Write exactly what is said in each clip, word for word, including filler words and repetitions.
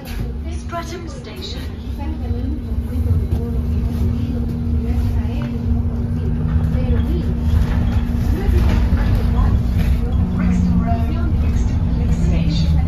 Streatham Station. Brixton Road, Brixton Police Station.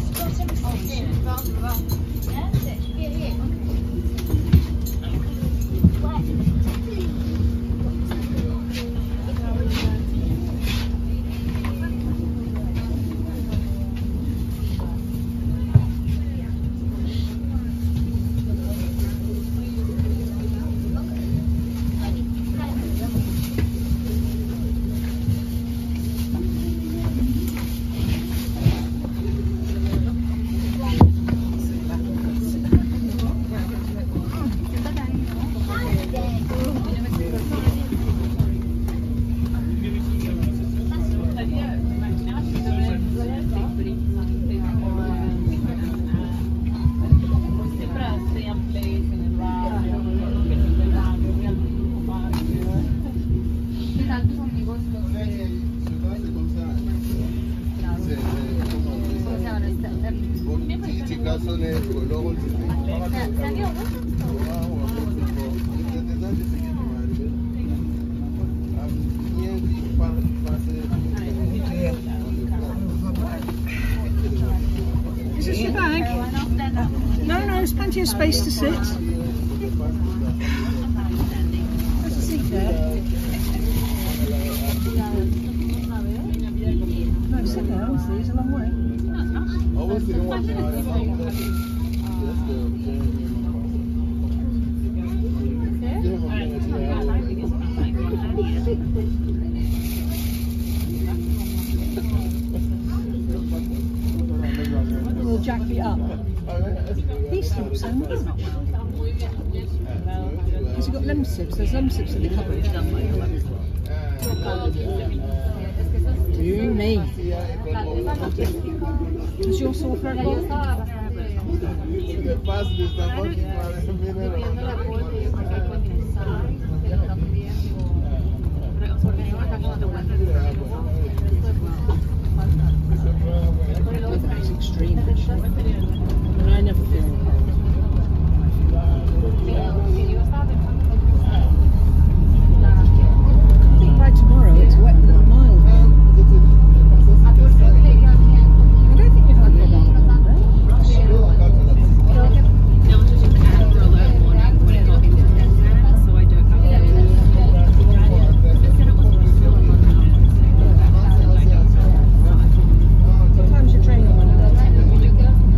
Bottom station. Is this your bag? No, no, there's plenty of space to sit. There's a seat there. No, sit there, honestly, it's a long way. We'll jack it up. He sleeps so much. Has he got lem sips? There's lem sips in the cupboard. You, me. Is your sore throat gone? It's extreme actually. And I never feel cold. I think by tomorrow it's wet and mild. I don't think you've had it on Monday. What time's your training on?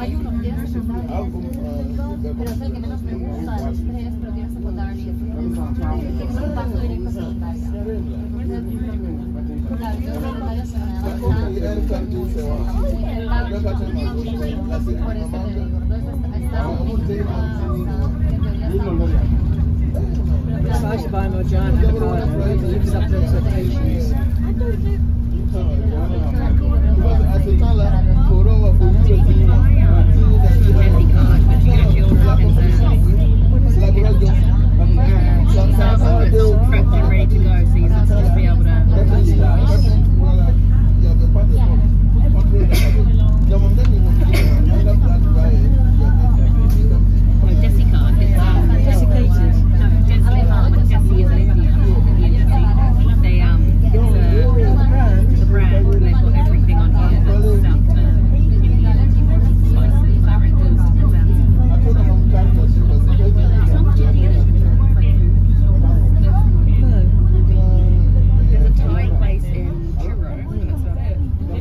Hay uno que tiene secundaria, pero es el que menos me gusta de los tres, pero tiene secundaria. Tiene un impacto directo secundaria. La vida secundaria se me da bastante. Por eso te digo, entonces está muy Excited by my giant avocado that lives up to expectations. Prepped and ready to go, so you're not supposed to be able to. Jessica, it's um, Desiccated. no, Jessica, Jessie is an Indian, Indian Jessie. They um, it's a, it's a brand, and they've got everything on here that's South uh, Indian, spicy, flavorings, it's not much Indian. There's a Thai place in Truro. That's about it.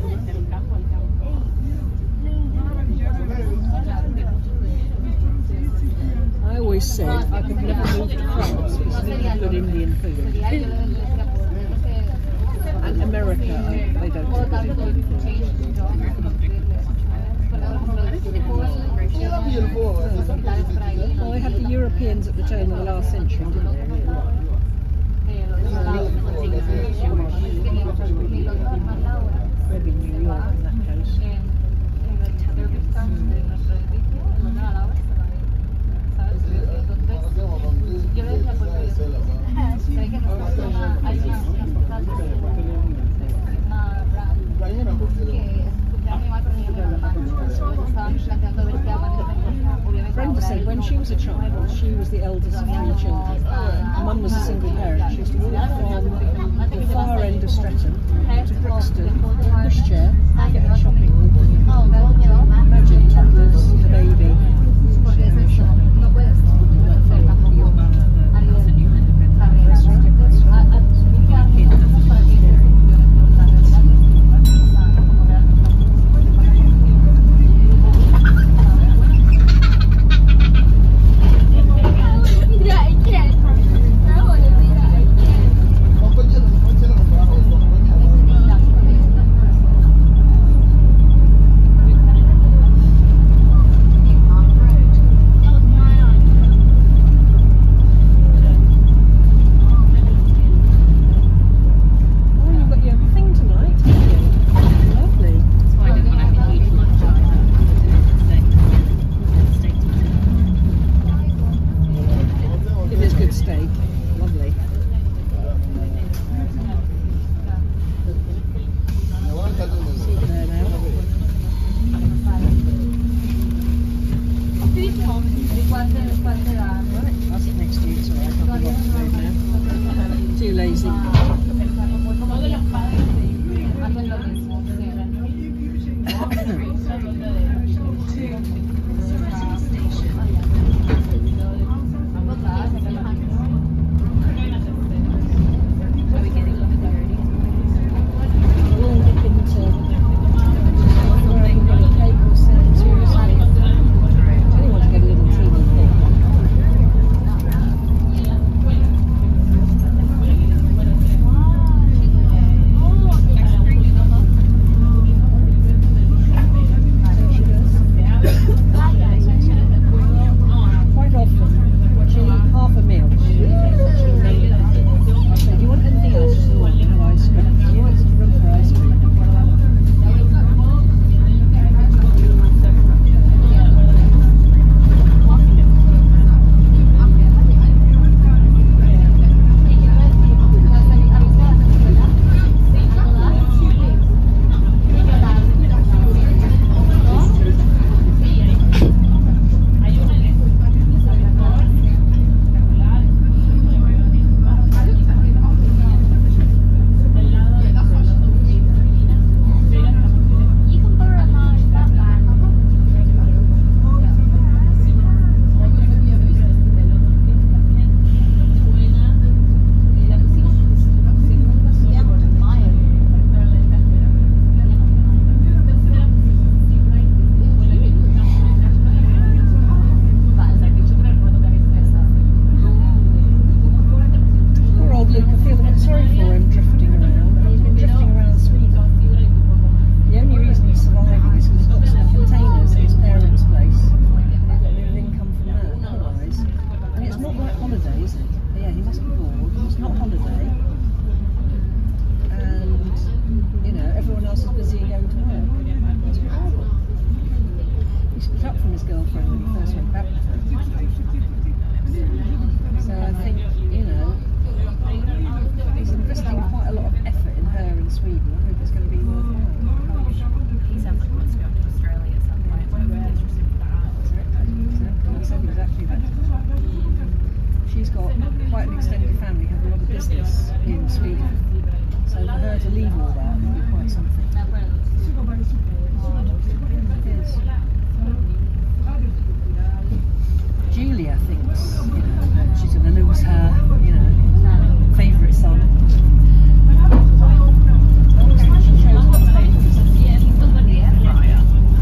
I always said I could never move to France because I didn't have good Indian food. And America, I, they don't do good Indian food. Well, they had the Europeans at the turn of the last century, didn't they? Maybe New York in that case. Brenda said when she was a child, she was the eldest of three children. Mum was a single parent. She used to walk from the far end of Streatham to Brixton, pushchair, get her shopping. Imagine toddlers, the baby, shopping. something. It is. Julia thinks, you know, that she's going to lose her, you know, favourite son. She chose what favourite son. Yeah, he put in the air fryer.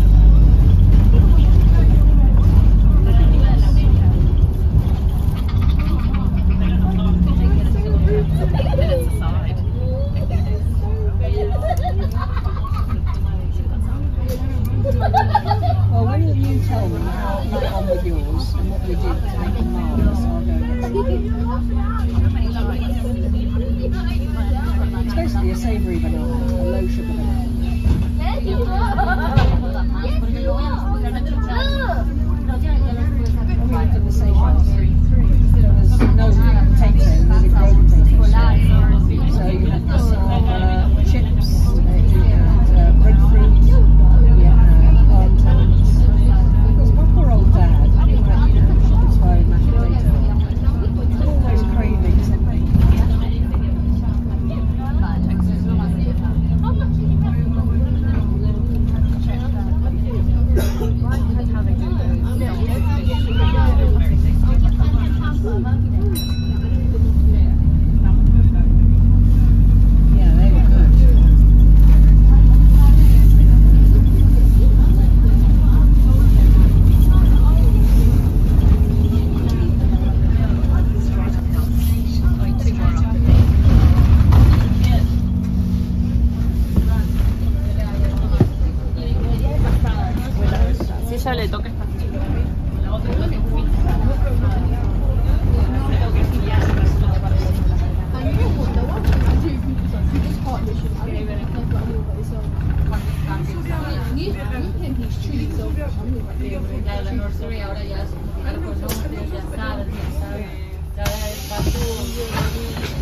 Minutes aside. Well, when you tell me how you got on with yours and what we did to make them marvellous, I'll go next. It's basically a savoury banana, a low sugar banana. When we lived in the Seychelles, there was no potato, we did road potatoes. So you had some uh, chips, uh, you had uh, breadfruit, you had plantains. Because my poor old dad, he had, you know, shepherd's pie with mashed potato. Always craving something. How they do those. Yeah, they were good. Si ella le toca esta la nursery ahora ya es algo, ¿no? Ya sabes, ya sabes. Ya es